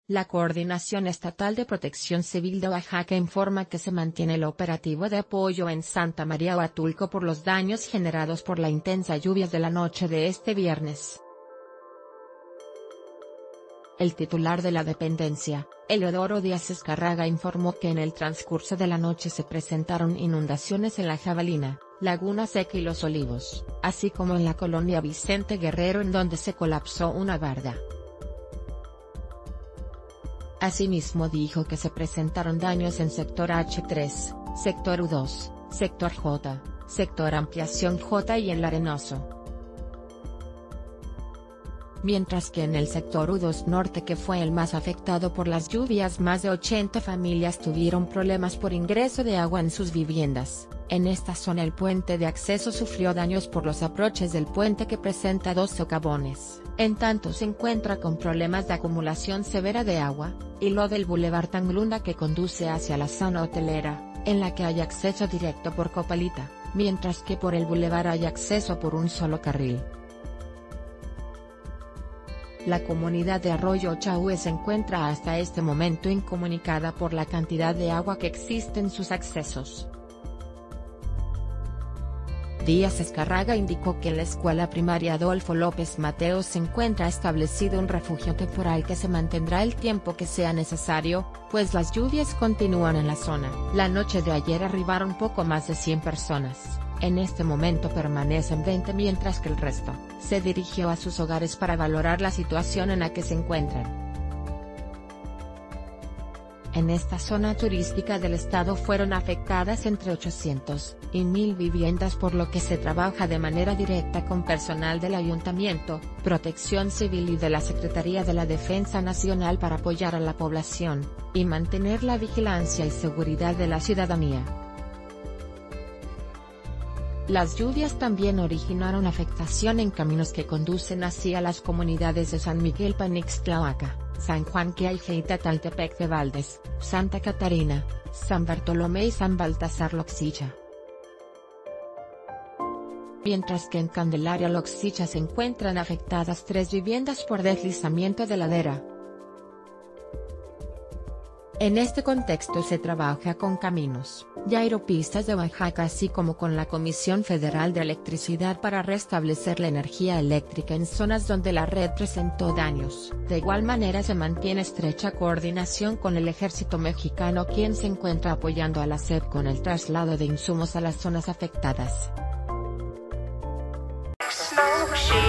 La Coordinación Estatal de Protección Civil de Oaxaca informa que se mantiene el operativo de apoyo en Santa María Huatulco por los daños generados por la intensa lluvia de la noche de este viernes. El titular de la dependencia, Eleodoro Díaz Escarraga, informó que en el transcurso de la noche se presentaron inundaciones en La Jabalina, Laguna Seca y Los Olivos, así como en la colonia Vicente Guerrero, en donde se colapsó una barda. Asimismo dijo que se presentaron daños en sector H3, sector U2, sector J, sector Ampliación J y en La Arenoso. Mientras que en el sector U2 Norte, que fue el más afectado por las lluvias, más de 80 familias tuvieron problemas por ingreso de agua en sus viviendas. En esta zona el puente de acceso sufrió daños por los aproches del puente, que presenta 2 socavones. En tanto se encuentra con problemas de acumulación severa de agua, y lo del Boulevard Tanglunda, que conduce hacia la zona hotelera, en la que hay acceso directo por Copalita, mientras que por el bulevar hay acceso por un solo carril. La comunidad de Arroyo Chahue se encuentra hasta este momento incomunicada por la cantidad de agua que existe en sus accesos. Díaz Escarraga indicó que en la escuela primaria Adolfo López Mateos se encuentra establecido un refugio temporal que se mantendrá el tiempo que sea necesario, pues las lluvias continúan en la zona. La noche de ayer arribaron poco más de 100 personas, en este momento permanecen 20, mientras que el resto se dirigió a sus hogares para valorar la situación en la que se encuentran. En esta zona turística del estado fueron afectadas entre 800 y 1000 viviendas, por lo que se trabaja de manera directa con personal del Ayuntamiento, Protección Civil y de la Secretaría de la Defensa Nacional para apoyar a la población, y mantener la vigilancia y seguridad de la ciudadanía. Las lluvias también originaron afectación en caminos que conducen hacia las comunidades de San Miguel Panixtlahuaca, San Juan Quiaije y Tataltepec de Valdés, Santa Catarina, San Bartolomé y San Baltasar Loxicha. Mientras que en Candelaria Loxicha se encuentran afectadas 3 viviendas por deslizamiento de ladera. En este contexto se trabaja con Caminos y Aeropistas de Oaxaca, así como con la Comisión Federal de Electricidad, para restablecer la energía eléctrica en zonas donde la red presentó daños. De igual manera se mantiene estrecha coordinación con el Ejército Mexicano, quien se encuentra apoyando a la SEP con el traslado de insumos a las zonas afectadas.